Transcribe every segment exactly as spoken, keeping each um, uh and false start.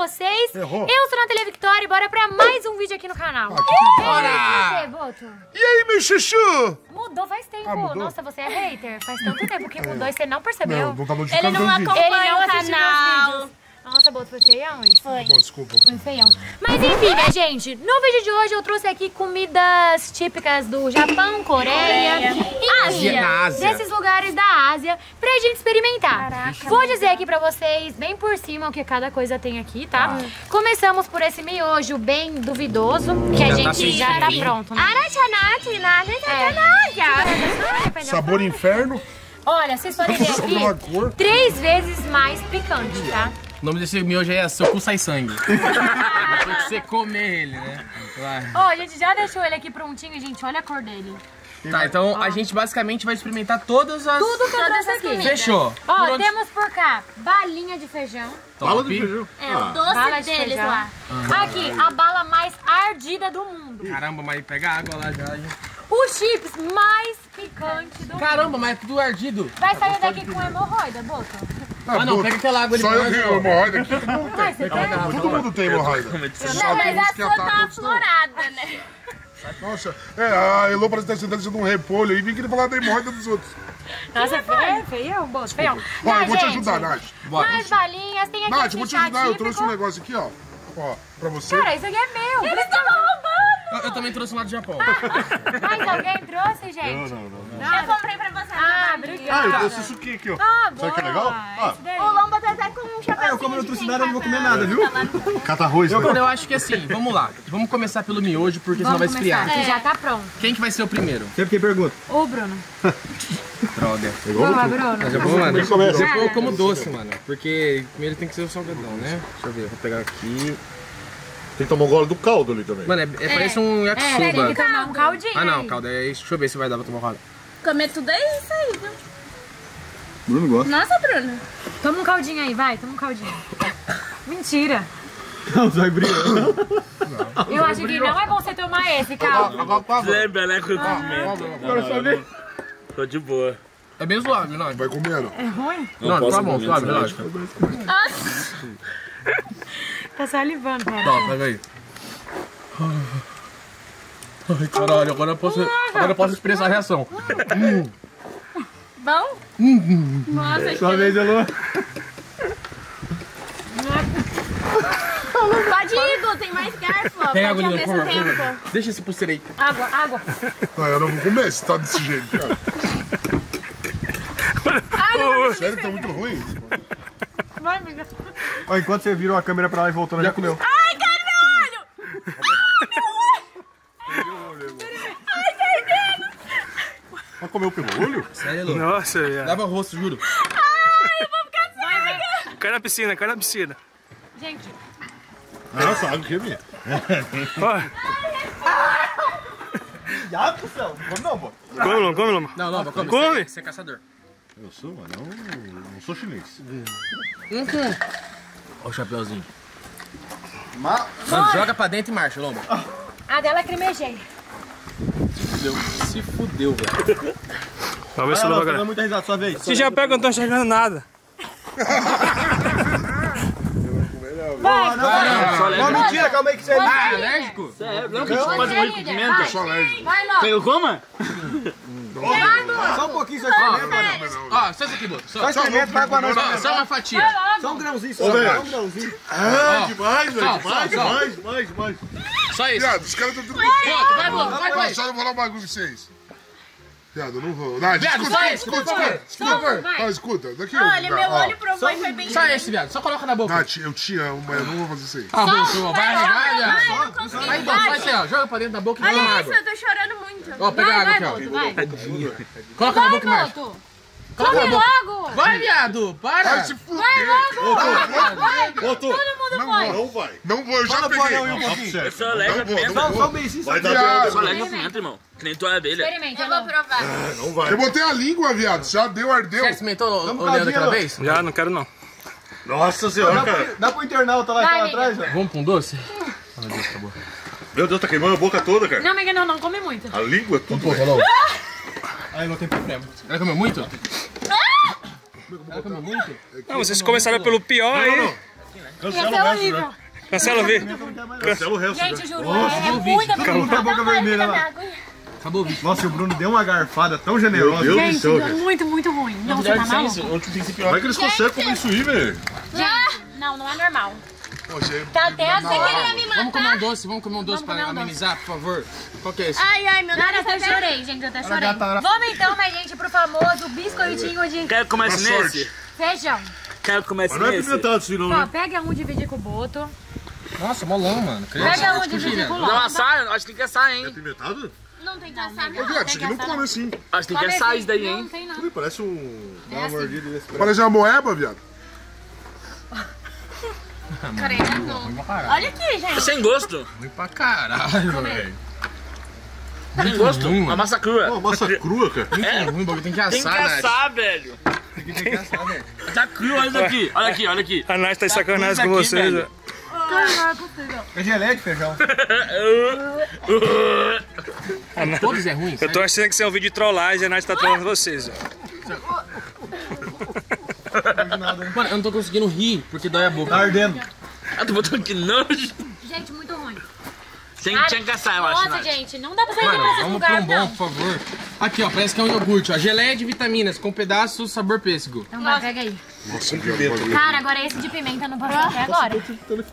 vocês? Errou. Eu sou a Natália Victoria e bora pra mais um vídeo aqui no canal. Ah, Bora! Boto? E aí, meu chuchu? Mudou faz tempo. Ah, mudou? Nossa, você é hater. Faz tanto tempo que mudou e você não percebeu. Não, não tá Ele notificando não o vídeo. acompanha Ele não o assistiu canal. meus vídeos. Nossa, Boto, foi feião isso? Foi. Bom, desculpa. Foi feião. Mas enfim, minha gente, no vídeo de hoje eu trouxe aqui comidas típicas do Japão, Coreia, enfim, na Ásia. desses lugares da Ásia, pra gente experimentar. Caraca, Vou dizer aqui pra vocês, bem por cima, o que cada coisa tem aqui, tá? Começamos por esse miojo bem duvidoso, que a Já gente tá já tá sentindo, hein? pronto, né? Arachanate, nada, É. Sabor inferno. Olha, vocês podem ver Só pela aqui, cor. três vezes mais picante, tá? O nome desse miojo aí é Seu Cu Sai Sangue. Tem que você comer ele, né? Vai. Ó, a gente já deixou ele aqui prontinho, gente, olha a cor dele. Tá, então a gente basicamente vai experimentar todas as... Tudo que eu trouxe aqui. Fechou. Ó, Por onde- temos por cá balinha de feijão. Fala do Top. feijão. É, o doce Bala de deles feijão. lá. Aqui, a bala mais ardida do mundo. Caramba, mas pega água lá já. já. O chips mais picante do mundo. Caramba, mas é tudo ardido. Vai sair daqui com hemorroida, Boto. Ah, não, boa. pega aquela água ali. Só pra eu nós, tenho ó. hemorroida aqui. Ai, você tem? Todo mundo tem hemorroida. Não, mas Só a tem uns que sua tá atacam outros não. aflorada, né? Nossa, é, a Elô parece que tá sentando sendo um repolho e vim querer falar da hemorroida dos outros. Nossa, feio, feião, Boto, feião. Ó, Tá, eu vou te gente, ajudar, Nath. Bora. Mais balinhas, tem aqui Nath, esse eu vou te chá ajudar. Eu típico. trouxe um negócio aqui, ó. Ó, pra você. Cara, isso aqui é meu. Eles estavam roubando! Eu, eu também trouxe um lá do Japão. Mais alguém trouxe, gente? Não, não, não. Nada? Eu comprei pra você. Ah, Ah, obrigada. Ah, eu trouxe isso aqui, aqui, ó. Ah, Sabe que é boa. legal? Ah. Esse daí. O Lomba tá até com um chapéu. Ah, eu como eu não trouxe nada, eu não vou comer nada, viu? Cata arroz, né? Eu, eu acho que assim, vamos lá. Vamos começar pelo miojo, porque senão vai Vamos esfriar. começar, que já tá pronto. Quem que vai ser o primeiro? Sempre quem pergunta. Ô, Bruno. Droga. Boa, Bruno. Mas eu vou, mano. Quem começa? Depois eu como doce, mano. Porque primeiro tem que ser o salgadão, né? Deixa eu ver, vou pegar aqui. Tem que tomar um gole do caldo ali também. Mano, é, é, parece um É, tem yakisoba. que tomar um caldinho. Ah não, aí. calda, é isso. Deixa eu ver se vai dar pra tomar calda. Comer tudo é isso aí, viu? Bruno gosta. Nossa, Bruno. Toma um caldinho aí, vai, toma um caldinho. Mentira. Não, vai brilhando. Eu acho que não é bom você tomar esse caldo. Agora, por favor. É, Belé com pimenta. Quero saber. Tô de boa. É bem suave, não? Vai comendo. É ruim? Não, posso tá bom, comer, suave, não. relaxa. Tá salivando, cara. Tá, pega aí. Ai, caralho, agora eu posso, agora eu posso expressar a reação. Bom? Nossa, Sua vez, Elô. pode ir, Igor, tem mais garfo. ó. Pega Pode água, ir ao Nilo, por mesmo favor. tempo. Deixa esse pulseira aí. Água, água. Não, eu não vou comer se tá desse jeito, cara. Sério que tá muito ruim? Vai, amiga. Ó, enquanto você virou a câmera pra lá e voltou, já comeu. Ai, cara, meu olho! Ai, meu olho! Ai, perdendo! Vai comer o pelo olho? Sério, Elô? Nossa, velho. Lava o rosto, juro. Ai, eu vou ficar cega! Cai na piscina, cai na piscina. Gente, Nossa, água que é minha. Já, céu. Come não, pô. Come, Loma, come, Loma. Não, não, come. Come. Você, você é caçador. Eu sou, mas não, não sou chinês. Olha o chapeuzinho. Mano, joga pra dentro e marcha, Lomba. a dela é cremejei. Fudeu. Se fudeu, velho. Vamos ver se o Não, Loma não, ganha. muita risada, sua vez. Se já pega, eu não tô enxergando nada. Vai, Não, mentira, calma aí que você... Ah, alérgico? Não, que Vai, faz muito com líder, pimenta. vai. Sou alérgico. Vai logo. Pega coma? Só um pouquinho, só experimenta. Ó, só isso aqui, Boto. Só Só, experimenta, vai pra nós. só, só uma fatia. Só um grãozinho, Ô, só velho. um grãozinho. Ah, demais, velho. Só, Demais, só, só. demais, demais, demais. Só isso. Viado, os caras estão tudo... Boto, vai, Boto, vai, Olha vai. só, eu vou falar um bagulho pra vocês. Viado, eu não vou. Nath, Viado, escuta, só escuta, esse, por escuta, favor. escuta, Só, vai. Ó, escuta, daqui Olha, ó, meu ó. olho provou e foi bem. Só esse, viado. Só coloca na boca. Nath, eu te amo, mas eu não vou fazer isso aí. Ah, Boto, vai arregar, Ai, viado. eu não consegui. Vai, Boto, vai assim, ó. Joga pra dentro da boca e toma Olha isso, água. eu tô chorando muito. Ó, pega a Vai, água vai, aqui, Boto, vai. ó. Coloca na Vai, boca e marcha. Boto. Coloca na Come boca. logo. Vai, viado. Para. Vai se fuder. Vai logo. Vai. Voltou. Todo mundo Não vai. vou, não vai. Não vou, eu já Fala peguei. pro anão aí um Não, pouquinho. sério, Eu sou alérgico não à vou, pimenta. não Só, vou. só um beicinho, só Vai um dar beicinho. viado. Eu sou alérgico à pimenta, irmão. Que nem tua abelha. Experimenta, Eu vou Elô. provar. Não vai. Eu botei a língua, viado. Já deu, ardeu. Já experimentou o Vamos, Leandro aquela Cadinho. vez? Já, não quero não. Nossa Dá senhora, pro, cara. dá pro internauta lá que Vai, tá lá amiga. atrás, velho. Vamos pra um doce? Ah, meu Deus, acabou. Meu Deus, tá queimando a boca toda, cara. Não, amiga, não, não come muito. A língua, tudo. Pô, falou. Aí não tem problema. Ela comeu muito? Ela comeu muito? Não, vocês começaram pelo pior aí. Cancela o resto, né? Cancela o vídeo. Cancela o resto, Gente, né? juro, Nossa, é viu o muita vídeo? comida. Acabou com a boca vermelha lá. Acabou o vídeo. Nossa, e o Bruno deu uma garfada tão generosa. Meu Deus Gente, do céu, velho. muito, muito ruim. Não, você tá maluco? Como é que eles conseguem comer isso aí, velho? Gente, não, não é normal. Poxa, Tá até assim. Vamos comer um doce, vamos comer um doce pra amenizar, por favor. Qual que é esse? Ai, ai, meu Cara, nariz. eu chorei, gente, eu até chorei. já tá- Vamos então, minha gente, pro famoso biscoitinho de Quer que comece Boa nesse? feijão. Quer que comece Mas não é nesse? apimentado assim, não, Ó, né? pega um, divide com o Boto. Nossa, molão, mano. Pega um, divide com o Não Lomba. assar, acho que tem que assar, É hein? apimentado? Não tem que assar, Ô, não. viado, isso aqui não come assim. Acho que tem que Come assar assim. isso daí, Não, hein? não tem não. Ui, parece um... Dá uma mordida e esse Parece uma moeba, viado. Credo, não. Olha aqui, gente. Sem gosto. Ruim pra caralho, velho. Sem gosto. ruim, Uma mano. massa crua. Pô, massa crua, cara. É ruim, o bagulho tem que Tem que assar, Nath. assar, velho. Tem que assar, velho. Tá cru, olha isso aqui. Olha aqui, olha aqui. É Tá A Nath tá de sacanagem isso com aqui, vocês, velho. velho. É geleia de feijão. Todos é ruim, Eu tô achando que isso é um vídeo de trollagem e a Nath tá trollando vocês, velho. Mano, eu não tô conseguindo rir, porque dói a boca. Tá ardendo. Ah, tô botando que nojo. Gente, muito ruim. Tem, tinha que assar, eu acho, Nossa, Nath. gente, não dá pra sair Mano, pra esse vamos lugar, pra um bom, não. por favor. Aqui, ó, parece que é um iogurte, ó. Geleia de vitaminas com pedaço sabor pêssego. Então vai, pega aí. Nossa, viado. Cara, agora esse de pimenta não passou até agora.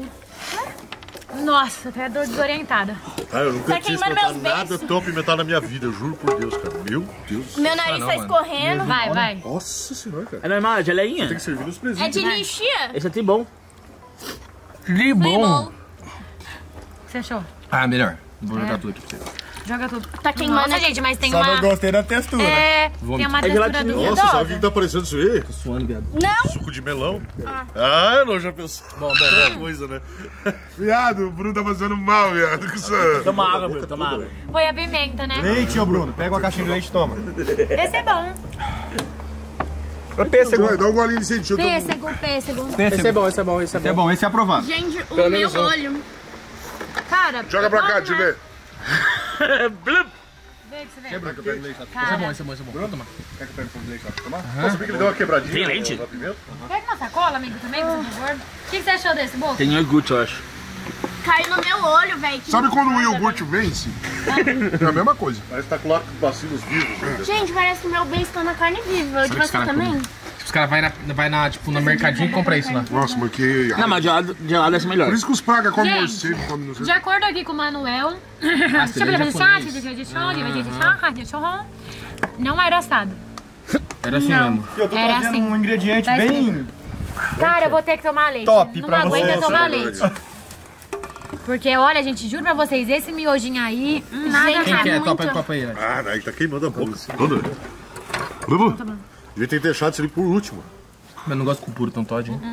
Nossa, até tô desorientada. Ah, eu nunca Tá tinha queimando experimentado meus nada beiços. tão apimentado na minha vida, eu juro por Deus, cara. Meu Deus. Meu nariz não, tá mano. escorrendo. Vai, vai. Nossa senhora, cara. É normal, é geleinha? Tem que servir nos É presídios. de lixia? Esse é tri bom. Que bom. O que você achou? Ah, melhor. Vou jogar tudo aqui pra você. Joga tudo. Tá queimando. Nossa, gente, mas tem Só não uma... gostei da textura. É, tem uma textura gelatina. Nossa, duvidosa. sabe o que tá parecendo isso aí? Tô suando, viado. Não. Suco de melão. Ah, não, já pensou. Bom, bom, bom. Coisa, né? Viado, o Bruno tá fazendo mal, viado. Com essa... Toma água, Bruno, toma água. Foi a pimenta, né? Leite, ô Bruno. Pega uma caixinha de leite e toma. Esse é bom. Pêssego. Vai, dá um golinho de sentido. Pêssego, pêssego. Esse é bom, esse é bom, esse é Esse é bom. bom, esse é aprovado. Gente, o Pelo meu menos um. olho. Cara, Joga pra cá, não, deixa eu né? ver. Blup. Vê que você vê. Quebra que eu pego leite. Esse é Cara, bom, esse é bom, esse é bom. Vou tomar. Quer que eu pegue um pouco de leite lá pra tomar? Nossa, vi que ele deu uma quebradinha. Tem leite? na pimenta. pega uma sacola, amigo, também, por favor. O que que você achou desse, Boto? Tem iogurte, eu acho. Caiu no meu olho, velho. que Sabe quando o merda, iogurte vence? É a mesma coisa. Parece que tá com bacilos vivos. Né? velho. Gente, parece que o meu beijo tá na carne viva. De que os você caras também? Os caras vão na, vai na, tipo, no mercadinho e compram isso lá. Nossa, mas que... Não, mas gelado, gelado é melhor. Por isso que os pragas comem Gente, morcego, comem não sei. De acordo aqui com o Manuel, Nossa, ele é japonês. não era assado. Era assim mesmo. Eu tô Era trazendo assim. um ingrediente Tá bem... Cara, eu vou ter que tomar leite. Top não pra aguento você. tomar leite. Porque, olha, gente, juro pra vocês, esse miojinho aí, hum, nada Gente, Quem errado. quer? muito. Topa aí, topa aí. Nath. Ah, daí tá queimando a boca. Toda. Vamos? Devia ter deixado isso ali por último. Eu não gosto com puro, então Todd, hein?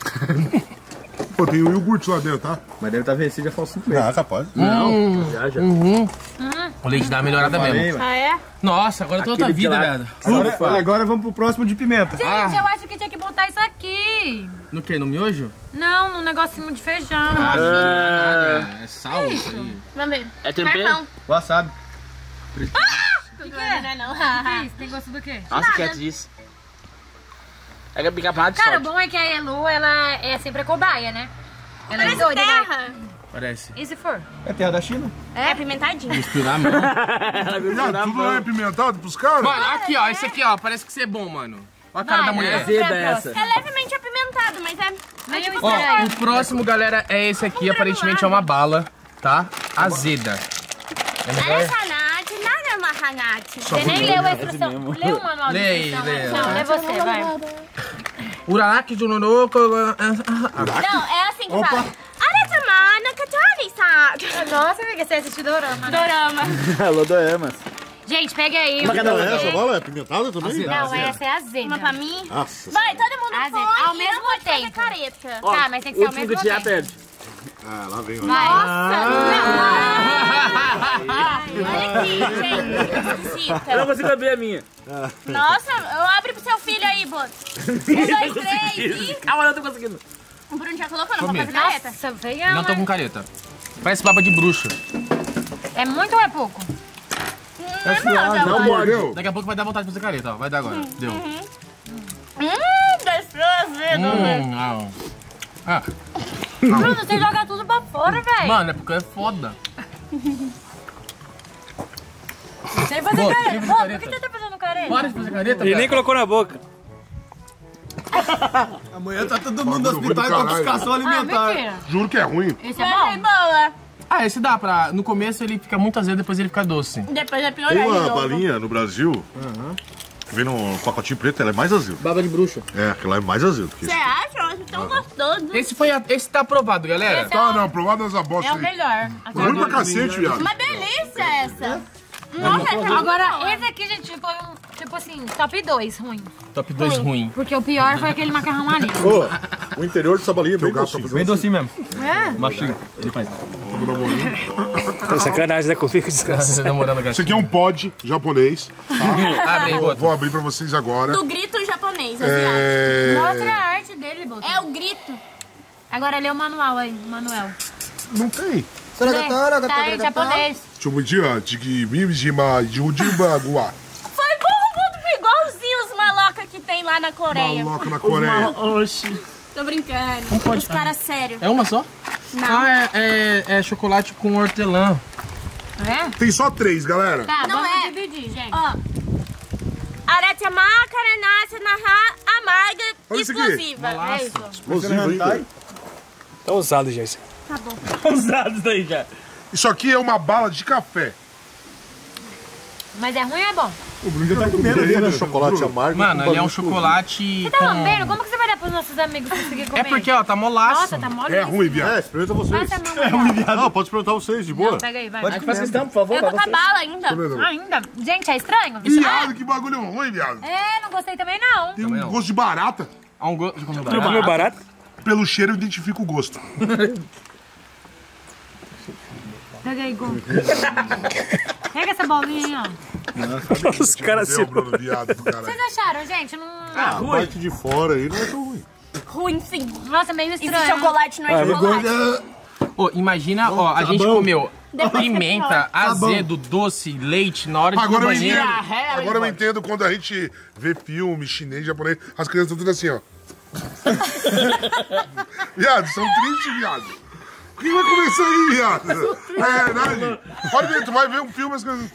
Pô, tem um iogurte lá dentro, tá? Mas deve estar vencido já faz cinco meses. Ah, capaz. Já, já. O leite dá uma melhorada mesmo. Ah, é? Nossa, agora eu tô outra Aquele vida, gelado. velho. Agora, agora vamos pro próximo de pimenta. Gente, Ah. eu acho que tinha que botar isso aqui. No que? No miojo? Não, no negocinho de feijão. Ah, é sal isso aí. Vamos ver. É tempero? Marcão. Wasabi. Não é não. Que isso? Tem gosto do quê? Nossa, quieto disso. É que é bicarbonado de Cara, o sal. bom é que a Elu, ela é sempre a cobaia, né? Ela é Parece doida, né? terra. Parece. E se for? É terra da China? É apimentadinho. Misturar, mano. Viado, tudo é apimentado pros caras? Mano, aqui, ó. Esse aqui, ó. Parece que você é bom, mano. Olha a cara Vai, da mulher. vai. Azeda Pra essa. É levemente apimentado, mas é... Mas eu Ó, estranho. o próximo, galera, é esse aqui. Aparentemente é uma bala, tá? Azeda. É Olha melhor? essa Nath, nada é uma Nath. Você nem leu a instrução. Lê o manual de Lê aí, instrução. lê. Não, lê você, vai. Uraraki de Noroko. Não, é assim que fala. Olha essa mana, Katari, Nossa, amiga, você assistiu Dorama. Dorama. Lodoemas. Gente, pega aí. Uma cada Não, vez. essa bola é apimentada também? Não, essa é azeda. Uma pra mim. Nossa. Vai, todo mundo Azeda. foi. Ao e mesmo não pode fazer tempo. careta. Ó, Tá, mas tem que ser ao o último mesmo que tirar tempo. perde. Ah, lá vem. Lá. Vai. Olha aqui, gente. Necessita. Eu não consigo abrir a minha. Nossa, eu abro pro seu filho aí, Boto. Um, dois, três e... Ah, mas eu não tô conseguindo. O Bruno já colocou, não vou Comigo. fazer careta? Nossa, feijão, Não tô né? com careta. Parece baba de bruxa. É muito ou é pouco? Não, Não mordeu. Daqui a pouco vai dar vontade de fazer careta, ó. Vai dar agora. Deu. Hum, gostoso. Hum, não. Ah. Bruno, você joga tudo pra fora, velho. Mano, é porque é foda. Sem fazer Boa, careta. sem fazer Pô, por careta. que você tá fazendo careta? Para de fazer careta, Ele cara. nem colocou na boca. Amanhã tá todo mundo no Bagulho ruim do hospital em caralho. intoxicação Ah, alimentar. mentira. Juro que é ruim. Esse é Mas é bom? boa. Ah, esse dá pra... No começo ele fica muito azedo, depois ele fica doce. Depois é piorar Tem de uma novo. balinha no Brasil, que vem num pacotinho preto, ela é mais azedo. Baba de bruxa. É, aquela é mais azedo que Você isso. acha? Eu acho tão gostoso. Esse foi a... Esse tá aprovado, galera. Tá, não, provado essa bosta É o aí. melhor. Ruim pra cacete, viado. Uma delícia essa. Nossa, essa é Agora, muito boa. esse aqui, gente, foi um, tipo assim, top dois ruim. Top dois ruim. Porque o pior foi aquele macarrão ali. Ô, o interior dessa balinha é bem docinho. Bem docinho mesmo. É? Machinho. Ele faz. Tá sacanagem, né? Comigo descansa. Você namorando, Isso gato. aqui é um pod japonês. Abre aí, bota. Vou abrir pra vocês agora. Do grito japonês, assim, É... Mostra a arte dele, Boto. É o grito. Agora lê o manual aí, Manuel. Não tem. Lê. Tá em japonês. Chubudia, Tiki, Mimijima, Jujibagua. Foi bom, tudo igualzinho os malocas que tem lá na Coreia. Maloca na Coreia. Oxi. Tô brincando. Não pode. Os caras sérios. É uma só? Não. Ah, é, é, é chocolate com hortelã. É? Tem só três, galera. Tá, Não vamos é. dividir, gente. Ó. Aratama, caranassa, narra, amarga, Olha isso aqui. explosiva. É isso. Explosivo ainda. Tá ousado já isso. Tá bom. Tá ousado isso daí já. Isso aqui é uma bala de café. Mas é ruim ou é bom? O Bruno já tá comendo ali, né? Chocolate amargo. Mano, com ele é um bagulho chocolate Você tá lambendo? Como que você vai dar pros nossos amigos conseguir comer? É porque, ó, tá molaço. Nossa, tá mole. É ruim, explosivo. viado. É, experimenta vocês. Passa a mão aí, ó. Não, pode experimentar vocês, de boa. Não, pega aí, vai. Pode faz questão, por favor. Eu tô pra com a você. bala ainda. Ainda? Gente, é estranho? Viado, que bagulho ruim, viado. É, não gostei também não. Tem um Também não. gosto de barata. Há um gosto de comer Não comeu barato? Pelo cheiro eu identifico o gosto. Pega aí, Gu. Pega essa bolinha aí, ó. Os caras se... Meu, Bruno, viado do caralho. Vocês acharam, gente? Não... A parte de fora aí não é tão ruim. Ruim, sim. Nossa, meio Esse estranho. chocolate não é chocolate. Ô, imagina, ó, a gente sabão. comeu Depois pimenta, azedo, doce, leite, na hora de ir Agora no eu banheiro. entendo. Agora eu entendo quando a gente vê filme chinês, japonês, as crianças estão tudo assim, ó. Viado, são tristes, viado. O que vai começar aí, viado? É verdade. Pode ver, tu vai ver um filme, as crianças...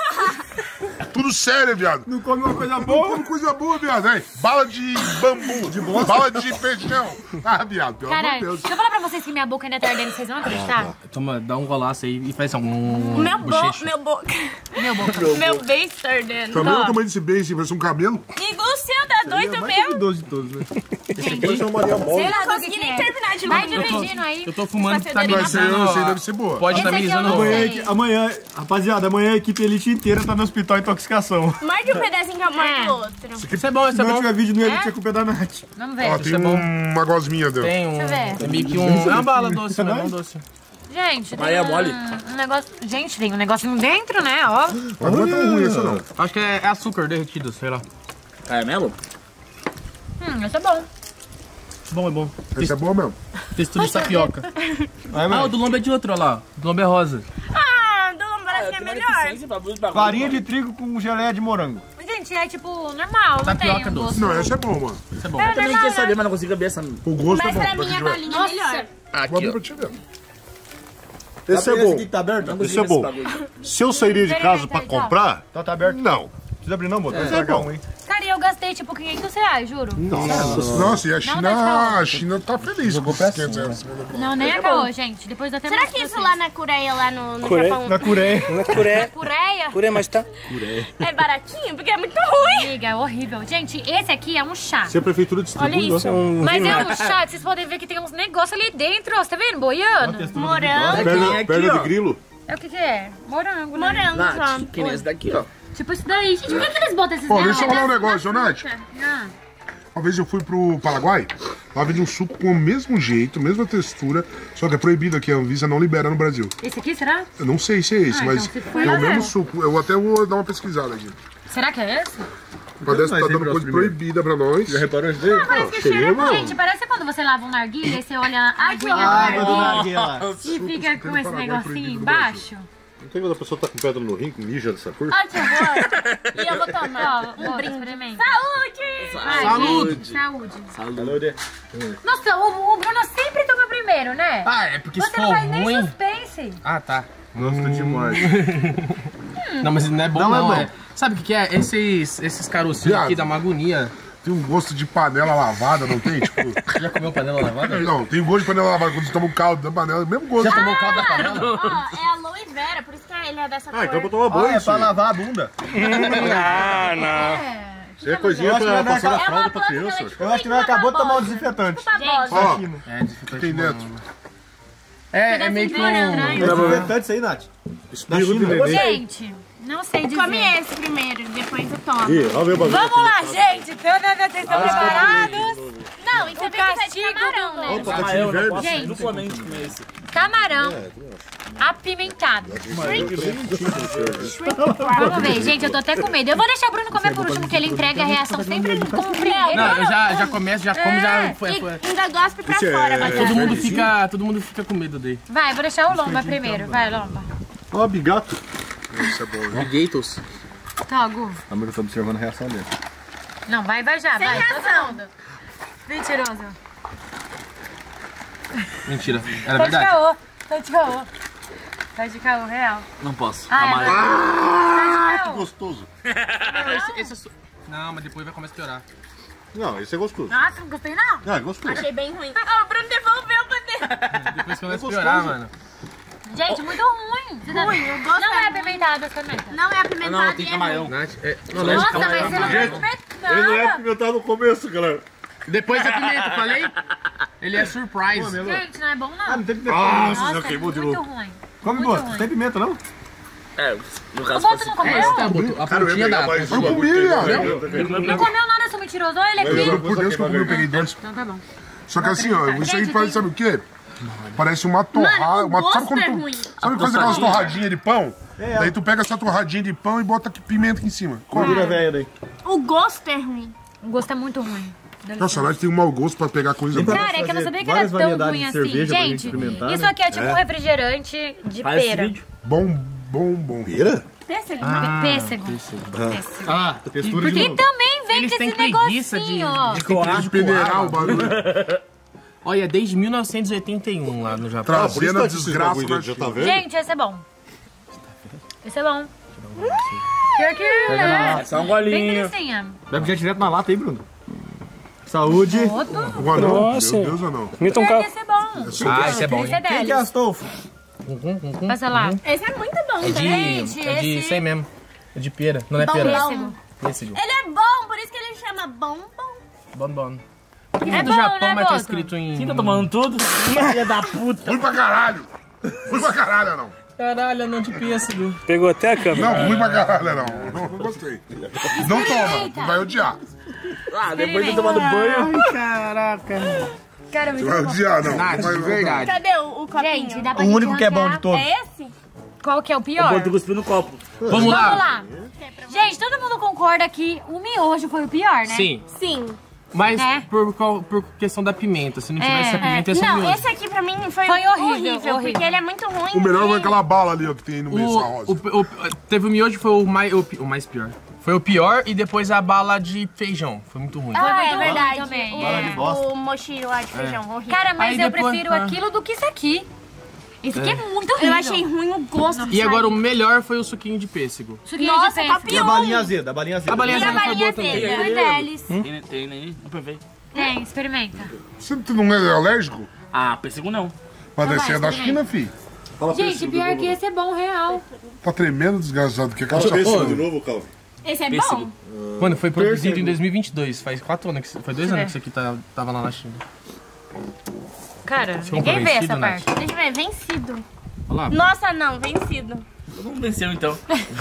Tudo sério, viado. Não come uma coisa Não boa. come coisa boa, viado. É. Bala de bambu, de bala de feijão. Ah, viado, pelo amor de Caralho, Deus. deixa eu falar pra vocês que minha boca ainda tá ardendo, vocês vão acreditar? Toma, dá um golaço aí e faz assim, um Meu bo... bochecho. Meu boca. Meu boca. Meu beijo tá ardendo. Tá vendo o tamanho desse beijo, se fosse um cabelo? E o seu tá doido mesmo? Doze de todos, né? Esse é uma Maria Mole. Sei lá Não do que consegui que nem é. terminar de Vai ler. dividindo aí. Eu tô fumando, Vai tá ser me Vai ser, amenizando, eu sei, ó. deve ser boa. Pode Esse tá aqui eu amenizando. não ó. sei. Amanhã, rapaziada, amanhã a equipe Elite inteira tá no hospital intoxicação. Morde um pedacinho que eu mordo É. o outro. Isso é bom, isso Se é não bom. tiver vídeo no É? Elite, é culpa da Nath. Vamos Ó, ver. tem é bom. uma gosminha dentro. Tem um... Deixa eu ver. É meio que um... É uma bala doce, né? Um doce. Gente, tem Aí é um, mole. um negócio... Gente, tem um negocinho dentro, né? Ó. Mas não é tão ruim essa, não. Acho que é é açúcar derretido, sei lá. Caramelo? Hum, esse é bom. Bom, é bom. Esse é bom mesmo. Textura de tapioca. Ah, o do lombo é de outro, olha lá. O do lombo é rosa. Ah, do lombrado que é melhor. Farinha de trigo com geleia de morango. Gente, é tipo normal, não tem Tapioca um doce. gosto. Não, esse é bom, mano. Isso é bom. Eu também queria saber, mas não consigo abrir essa... O gosto Mas é bom. pra mim a Vai balinha é melhor. Vou Aqui, abrir ó. pra te ver. Esse é Esse bom. aqui que tá aberto? Não Esse consigo é abrir bom. esse bagulho. Se eu sairia de casa pra comprar, Tá, tá aberto? não. Precisa abrir não, botar. Vai É, estragar bom. um, hein? Cara, e eu gastei tipo quinhentos reais, juro. Nossa, e a Não, China, não. a China tá feliz com esses quinhentos reais. Não, nem acabou, gente. Depois da Será que isso lá na Coreia, lá no, no Coreia? Japão, Na Coreia. Na Coreia. Coreia? Coreia, mas tá... é baratinho? Porque é muito ruim. Amiga, é horrível. Gente, esse aqui é um chá. se a prefeitura Olha distribui, isso. ó. Mas é um chá que vocês podem ver que tem uns negócios ali dentro, ó. Você tá vendo? Boiando. Morango. Perna, aqui, perna ó. de grilo. É o que que é? Morango, né? Morango, Nath, só. que nem esse daqui, ó. Tipo isso daí. Gente, por que, que eles botam esses Pô, deixa eu negócios? falar um negócio, Nath. Ah, Uma vez eu fui pro Paraguai, lá vende um suco com o mesmo jeito, mesma textura, só que é proibido aqui, a Anvisa não libera no Brasil. esse aqui, será? Eu não sei se é esse, Ah, mas então, se for, é o é. mesmo suco. Eu até vou dar uma pesquisada aqui. Será que é esse? Mas essa tá Mas dando sempre coisa aos proibida pra nós. Já reparou isso daí? Parece que cheira bom. Gente, parece quando você lava um narguilha e você olha a aguinha do Água do narguilha narguilha lá. e fica com esse Paraguai negocinho proibido no embaixo. Não tem quando a pessoa tá com pedra no rim, mija dessa cor? Ai, que horror. E eu vou tomar um brinde. Saúde! Saúde! Saúde! Saúde. Nossa, o, o Bruno sempre toma primeiro, né? Ah, é porque se Você não for faz nem ruim... suspense. Ah, tá. Gosto demais. Não, mas não é bom Não não, é bom. é. Sabe o que que é? Esses, esses carocinhos Viado. aqui dá uma agonia. Tem um gosto de panela lavada, não tem? Tipo, Já comeu panela lavada? não, tem um gosto de panela lavada. Quando você toma um caldo da panela, é o mesmo gosto. Já tomou caldo da panela? Ó, é aloe vera, por isso que ele é dessa Ah, cor. então pra tomar banho, Ah, é pra sim. lavar a bunda. Ah, não. É. Isso é coisinha pra não, passar na É uma fralda pra planta que criança. ela é tipo Eu acho que nós acabou de tomar um desinfetante. babosa. Ó, É, dificultante. tem dentro. É, é meio que um... É desinfetante isso aí, Nath. Espirro de neném. Gente, não sei dizer. Come esse primeiro, depois eu tomo. Ih, olha o meu bagulho. Vamos lá, gente. Vocês estão preparados? Não, isso é bem castigo de camarão, né? Opa, tá de verde. Gente, Duplamente comer esse. camarão apimentado. Vamos ver, gente, eu tô até com medo. Eu vou deixar o Bruno comer por último, porque ele entrega a reação sempre como primeiro. Não, eu já, já começo, já como, já foi, foi. E ainda gosto pra Isso é- fora, é- mas Todo mundo fica, todo mundo fica com medo dele. Vai, vou deixar o Lomba primeiro. Vai, Lomba. Ó, bigato. Isso é bom, hein? Gatos. Togo. A mulher tá observando a reação dele. Não, vai, vai já, vai. Todo mundo. Mentiroso. Mentira, era Tá de verdade. caô. Tá de caô. Tá de caô, real. Não posso. Ah, é Amarelo. Tá de caô. Gostoso. Não, esse, esse é su- Não, mas depois vai começar a piorar. Não, esse é gostoso. Nossa, não gostei não. Ah, é gostoso. achei bem ruim. Ah, o Bruno devolveu o poder. Depois começa a piorar, mano. Gente, muito ruim. Você tá- Ruim, eu gosto Não é é apimentado essa pimenta. Não é apimentado. Não, tem e é camarão. Nath, é... Não, Nossa, não, mas você não vai Gente, comer Ele não é nada. apimentado no começo, galera. depois da pimenta, falei? Ele é surprise. Gente, não é bom Ah, não. não tem pimenta. Nossa, Nossa, já é queimou de muito novo. ruim. Come, muito moço. ruim. Não tem pimenta, não? É, no O caso, Boto fosse... não comeu? Esse tá, botou a Cara, eu ia pontinha pegar da... mais Eu um comi, bagulho. ó. Não comeu nada, seu mentiroso. Olha ele Eu aqui. juro por Deus que eu comi, eu peguei dois. Então tá bom. Só que assim, ó, isso aí Gente, parece, tem- sabe o quê? Parece uma torrada. Mano, o Uma, sabe gosto quando é tu, ruim. sabe fazer aquelas torradinhas de pão? Daí tu pega essa torradinha de pão e bota aqui pimenta aqui em cima. Come. Gordura velha daí. O gosto é ruim. O gosto é muito ruim. Dá Nossa, licença. nós tem um mau gosto pra pegar coisa Tem pra- boa. Cara, é que eu não fazer sabia que era várias tão variedades ruim de assim. cerveja pra gente Gente, experimentar, isso né? aqui é tipo um refrigerante de Faz esse pera. vídeo. Bom, bom, bom. Pera? Pêssego. Pe- Pêssego. Pêssego. Ah, Textura de E novo. também vem eles com têm esse preguiça de... negocinho, ó. de De peneirar o barulho. Olha, desde mil novecentos e oitenta e um lá no Japão. Ah, por isso Trazendo tá a aqui esses desgraça bagulho da dentro, já tá China. vendo? Gente, esse é bom. Esse é bom. Pior que é. É só um Bem golinho. delicinha. Bebe já direto na lata aí, Bruno. Saúde. Outro. O anão, Nossa. meu Deus, anão. Mita um Pior que carro. esse é bom. Ah, esse é bom, Esse hein? é Quem que é deles. Astolfo? Passa lá. Esse é muito bom, É de... gente. É de... esse- Sei mesmo. É de pera. Não é Bom, pera. bom. Pêssego. Ele é bom, por isso que ele chama bom, bom. Bom, bom. Por que É do bom, Japão, né, mas tá Boto? escrito em... Quem tá tomando tudo? Filha da puta. Fui pra caralho. Fui pra caralho, não. Caralho, não de pêssego. Pegou até a câmera. Não, fui pra caralho, não. Não, não gostei. Não toma, tu vai odiar. Ah, depois de tomando banho. Caraca. Cara, muito Vai bom. odiar, não. Nath, Vai- de verdade. Cadê o, o copinho? Gente, dá pra O gente único que é bom de ranquear. todos. É esse? Qual que é o pior? Botou cuspiu no copo. Vamos Vamos lá. lá. Gente, todo mundo concorda que o miojo foi o pior, né? Sim. Sim. Mas É. por, qual- por questão da pimenta. Se não tivesse É, a pimenta, ia ser Não, miojo. esse aqui pra mim foi, Foi horrível, horrível, horrível. porque ele é muito ruim. O melhor e- foi aquela bala ali, ó, que tem no meio, essa O, rosa. o, o- teve o miojo, foi o mais, o, pi- o mais pior. Foi o pior e depois a bala de feijão. Foi muito ruim. Ah, muito é ruim verdade. também, O, é. de bosta. o mochi lá de feijão, horrível. Cara, mas Aí eu depois- prefiro ah. aquilo do que isso aqui. Esse aqui é muito horrível. Eu achei ruim o gosto. E agora o melhor foi o suquinho de pêssego. Suquinho Nossa, de pêssego. top E a um. balinha azeda, a balinha azeda. A balinha E a azeda foi balinha boa também. azeda? Foi deles. Tem, tem nem. Não provei. Tem, experimenta. Você não é alérgico? Ah, pêssego não. Mas Então deve vai, ser da experimenta. China, fi. Fala Gente, pêssego pior de que novo. esse é bom, real. Tá tremendo, desgraçado. Que aquela Fala pêssego chapona. de novo, Calvin. Esse é Pêssego. bom? Mano, foi produzido Pêssego. em dois mil e vinte e dois. Faz quatro anos. Que, foi dois Deixa eu anos que isso aqui tá, tava lá na China. Cara, Você ninguém comprou vê vencido, essa Nath? parte. Deixa eu ver, vencido. Olha lá. Nossa, não, vencido. Todo mundo venceu então.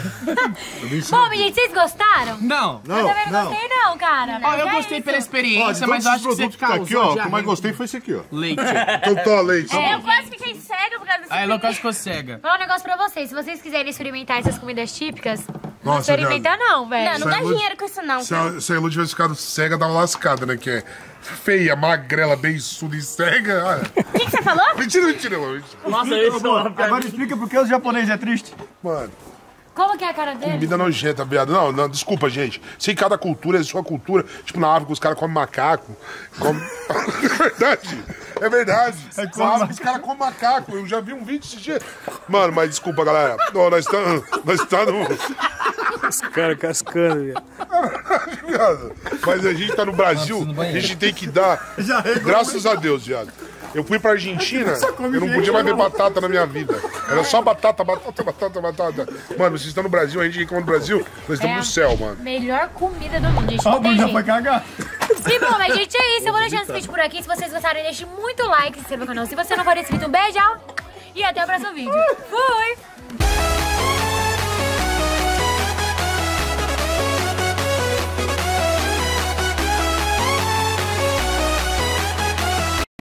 Bom, gente, vocês gostaram? Não. Não, Eu também não não. gostei não, cara. Ó, eu É gostei isso. pela Ó, de experiência, todos mas eu esses acho que você produtos que tá aqui, causou ó, o que eu diarreia. mais gostei foi esse aqui, ó. Leite. Então tá, leite. Eu quase fiquei cega por causa desse Aí, vídeo. Lucas ficou cega. Vou falar um negócio pra vocês. Se vocês quiserem experimentar essas comidas típicas, não Nossa, experimenta não, velho. Não, não dá Sai, dinheiro com isso não. Se a, se a Elu tivesse ficado cega, tava lascada, né? Que é feia, magrela, beiçuda e cega. Olha. O que, que você falou? Mentira, mentira, Elu. mentira. Nossa, esse não. Agora explica por que os japoneses é triste. Mano. Como que é a cara dele? Comida nojenta, viado. Não, não, desculpa, gente. Sei que cada cultura é a sua cultura. Tipo, na África os caras comem macaco. Comem... É verdade. É verdade. É na África os caras comem macaco. Eu já vi um vídeo esse dia. Mano, mas desculpa, galera. Não, nós estamos... Nós estamos... Os caras cascando, viado. Mas a gente tá no Brasil, a gente tem que dar... Graças a Deus, viado. Eu fui pra Argentina, eu não podia mais ver batata na minha vida. Era só batata, batata, batata, batata. Mano, vocês estão no Brasil, a gente que come no Brasil, nós estamos é no céu, mano. Melhor comida do mundo, gente. Ó, o já foi cagar. E bom, mas gente, é isso. Eu vou deixar esse vídeo por aqui. Se vocês gostarem, deixe muito like, se inscreva no canal. Se você não for esse vídeo, um beijão. E até o próximo vídeo. Fui!